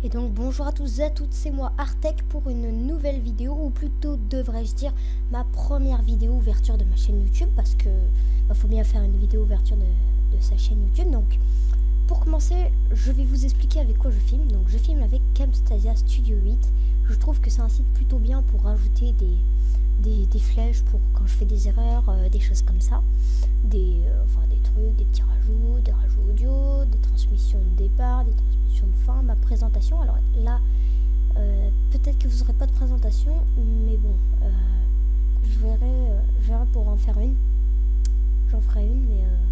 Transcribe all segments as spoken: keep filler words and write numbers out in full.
Et donc bonjour à tous et à toutes, c'est moi Artec pour une nouvelle vidéo, ou plutôt devrais-je dire ma première vidéo ouverture de ma chaîne YouTube, parce que bah, faut bien faire une vidéo ouverture de, de sa chaîne YouTube. Donc pour commencer, je vais vous expliquer avec quoi je filme. Donc je filme avec Camtasia Studio huit. Je trouve que c'est un site plutôt bien pour rajouter des, des, des flèches pour quand je fais des erreurs, euh, des choses comme ça, des, euh, enfin, des trucs, des petits rajouts, des rajouts audio, des transmissions de départ, des transmissions de fin, ma présentation. Alors là, euh, peut-être que vous n'aurez pas de présentation, mais bon, euh, je verrai, euh, je verrai pour en faire une. J'en ferai une, mais euh,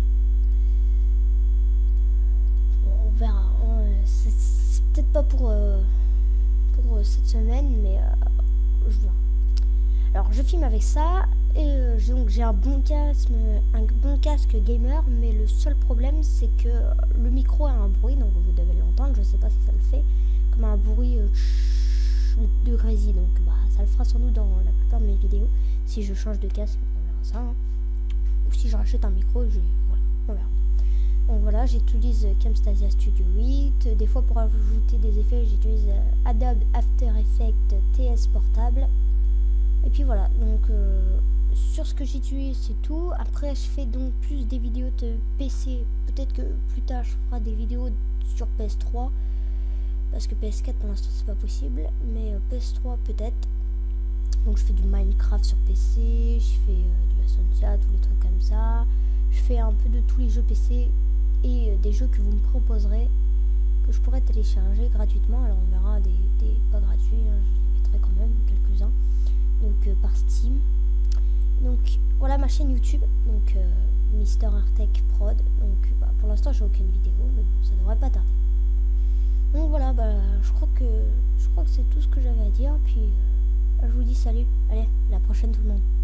bon, on verra. Hein, c'est peut-être pas pour, euh, pour euh, cette semaine, mais euh, je verrai. Alors je filme avec ça, et euh, donc j'ai un bon casque, un bon casque gamer, mais le seul problème c'est que le micro a un bruit, donc vous devez l'entendre, je sais pas si ça le fait, comme un bruit euh, de grésil, donc bah ça le fera sans doute dans la plupart de mes vidéos, si je change de casque, on verra ça, hein. Ou si je rachète un micro, je, voilà, on verra. Donc voilà, j'utilise Camtasia Studio huit, des fois pour ajouter des effets j'utilise Adobe After Effects T S Portable. Et puis voilà, donc euh, sur ce que j'utilise c'est tout. Après je fais donc plus des vidéos de P C. Peut-être que plus tard je ferai des vidéos sur P S trois. Parce que P S quatre pour l'instant c'est pas possible. Mais euh, P S trois peut-être. Donc je fais du Minecraft sur P C. Je fais euh, du Ascensia, tous les trucs comme ça. Je fais un peu de tous les jeux P C. Et euh, des jeux que vous me proposerez. Que je pourrais télécharger gratuitement. Alors on verra des, des pas gratuits. Hein, je les mettrai quand même quelques-uns. Donc euh, par Steam. Donc voilà ma chaîne YouTube, donc euh, Mister Artec Prod. Donc bah, pour l'instant j'ai aucune vidéo, mais bon ça devrait pas tarder. Donc voilà, bah je crois que je crois que c'est tout ce que j'avais à dire. Puis euh, je vous dis salut, allez, à la prochaine tout le monde.